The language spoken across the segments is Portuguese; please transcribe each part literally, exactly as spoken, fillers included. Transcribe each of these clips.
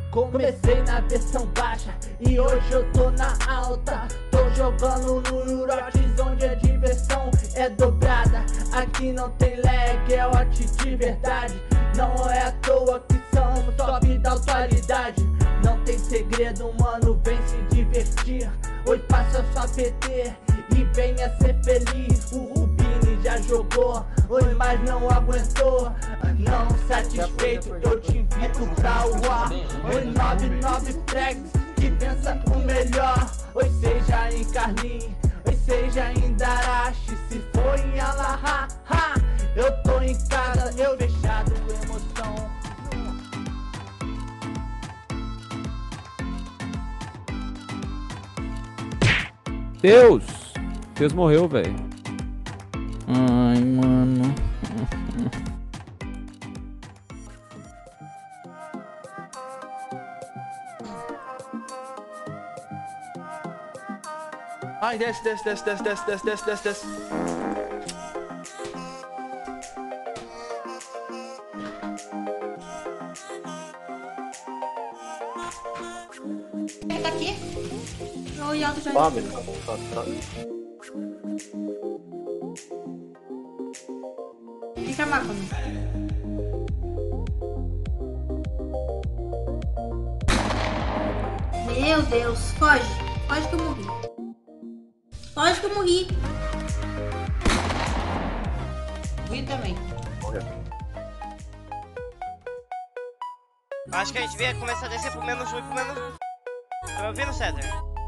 Comecei na versão baixa e hoje eu tô na alta. Tô jogando no Eurotes onde a diversão é dobrada. Aqui não tem lag, é hot de verdade. Não é à toa que somos top da atualidade. Não tem segredo, mano, vem se divertir. Hoje passa sua P T e venha ser feliz. O Rubini já jogou, oi, mas não aguentou. Não satisfeito, eu te invito pra o ar. Oi, nove nove tracks, que pensa o melhor. Oi, seja em Carlin, oi, seja em Darashi. Se for em Alaha, ha, eu tô em casa, eu fechado, emoção. Deus! Deus morreu, velho. Ai, mano. Ai, desce, desce, desce, desce, desce, desce, desce, desce, desce. Ele tá aqui. O Yalto já... Sobe, sobe, sobe. Fica máquina. Meu Deus, foge. Foge que eu morri. Foge que eu morri. Vi também. Morreu. Acho que a gente devia começar a descer pro menos um e pro menos... Tá me ouvindo, Cedar?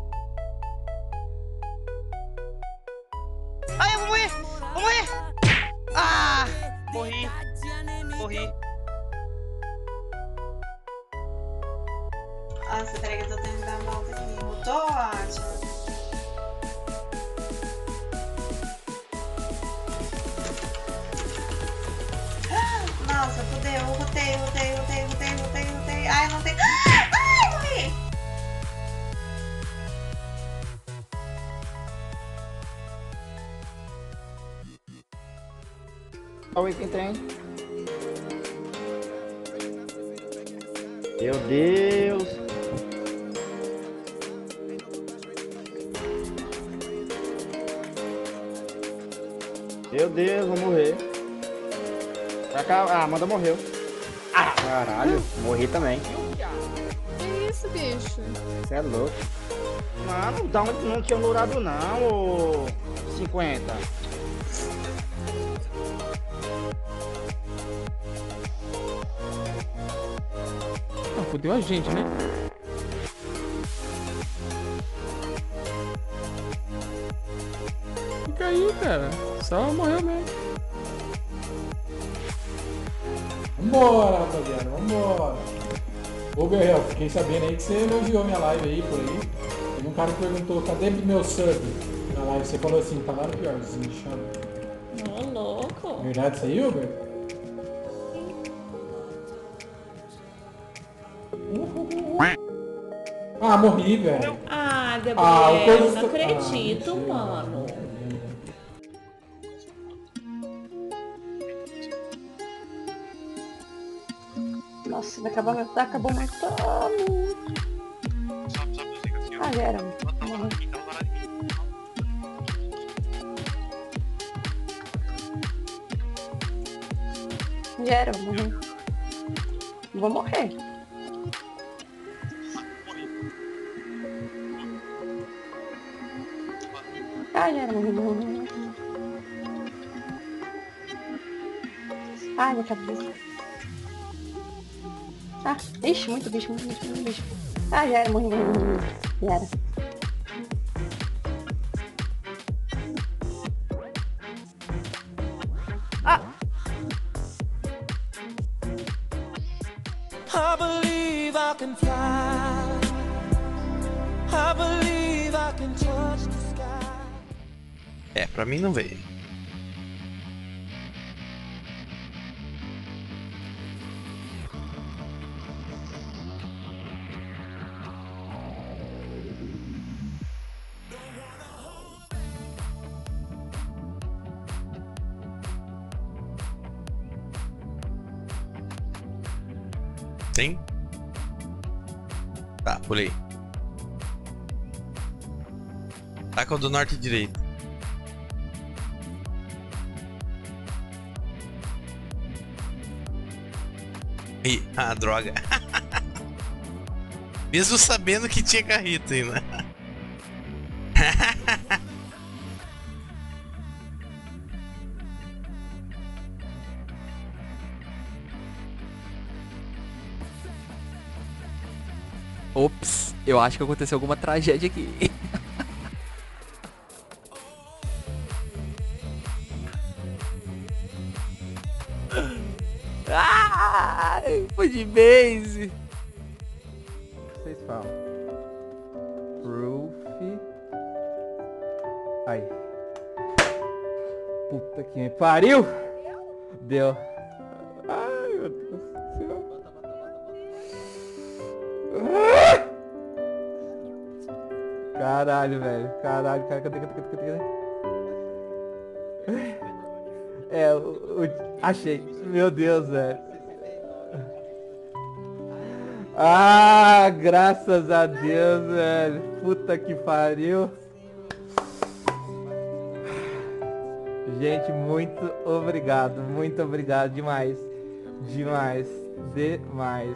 Ai, eu vou morrer! Vou morrer! Ah! Morri. Morri. Nossa, peraí que eu tô tentando dar a volta aqui. Mutou, ótimo. Nossa, fudeu. Eu rotei, rotei, rotei, rotei, rotei, rotei. Ai, eu não tenho... Ai, morri! Olha quem tem. Meu Deus. Meu Deus, vou morrer. Pra cá. Ah, Amanda morreu. Ah, caralho, morri também. Que isso, bicho? Você é louco. Mano, dá onde não tinha dourado não, ô cinquenta. Ah, fudeu a gente, né? Fica aí, cara. Só morreu mesmo. Vambora, rapaziada, vambora. Ô, Berrel, fiquei sabendo aí que você elogiou minha live aí, por aí. Teve um cara que perguntou, cadê meu sub na live? Você falou assim, tá lá no piorzinho, chama. Ô, louco. Verdade isso aí, Uber? Ah, morri, velho. Ah, Gabriel, Ah, o coisa- não acredito, Ah, mentira. mano. Nossa, vai acabar, vai acabar matando. Ah, já era. Morri. Já era, eu morri. Vou morrer. Ah, já era, morri, morri, morri. Ai, minha cabeça. Ah, ixi, muito bicho, muito bicho, muito bicho. Ah, já era, morri, morri, morri, morri. Já era. Ah! I believe I can fly. I believe I can touch the sky. É, pra mim não veio. Tem? Tá, pulei. Taca o do norte e direito. Ih, ah, droga. Mesmo sabendo que tinha carrito ainda. Ops, eu acho que aconteceu alguma tragédia aqui. Ai, foi de base. Vocês falam. Proof. Aí. Puta que me pariu! Deu. Ai, meu Deus do céu. Ah! Caralho, velho. Caralho, cara, cadê, cadê, cadê, cadê? É, o, o, achei. Meu Deus, velho. Ah, graças a Deus, velho. Puta que pariu. Gente, muito obrigado. Muito obrigado demais. Demais. Demais.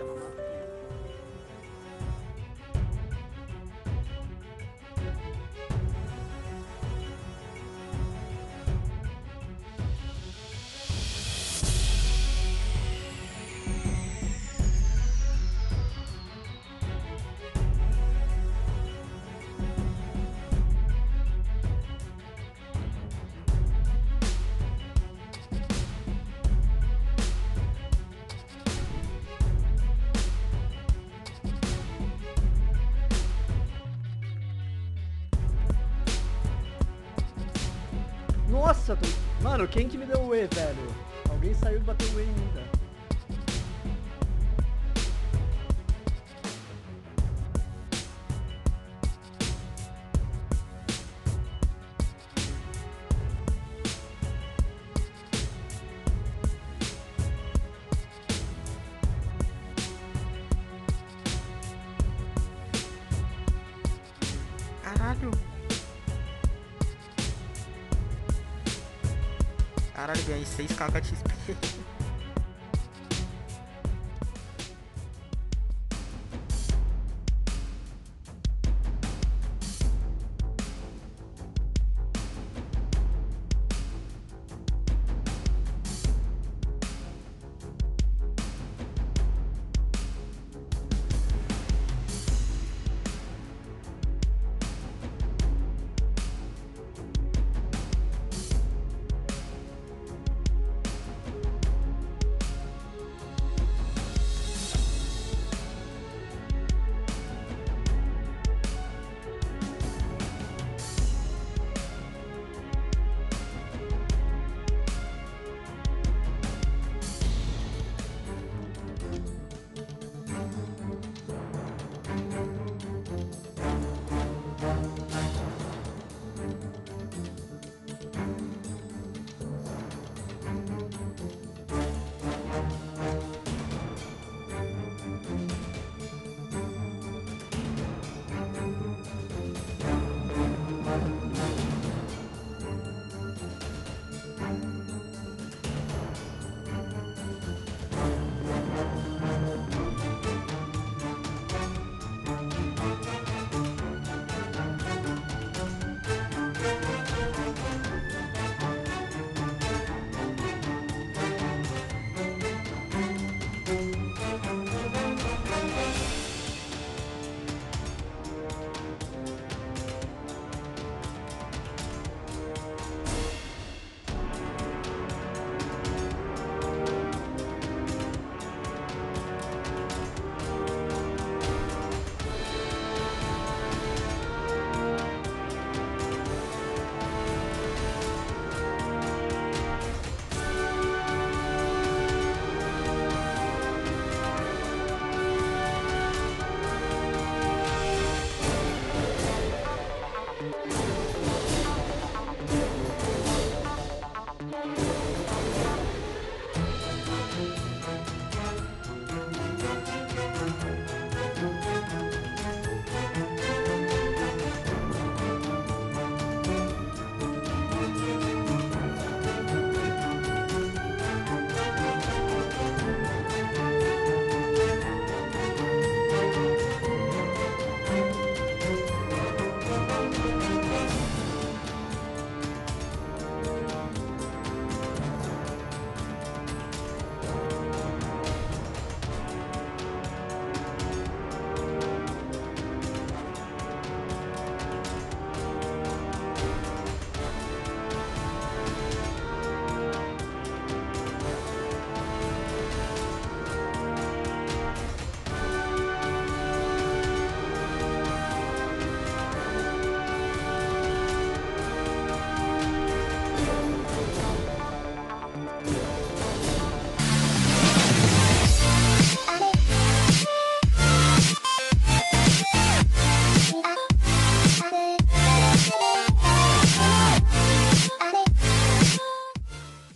Nossa, tô... mano, quem que me deu o E, velho? Alguém saiu e bateu o E ainda. Caralho. Caralho, ganhei seis K X P.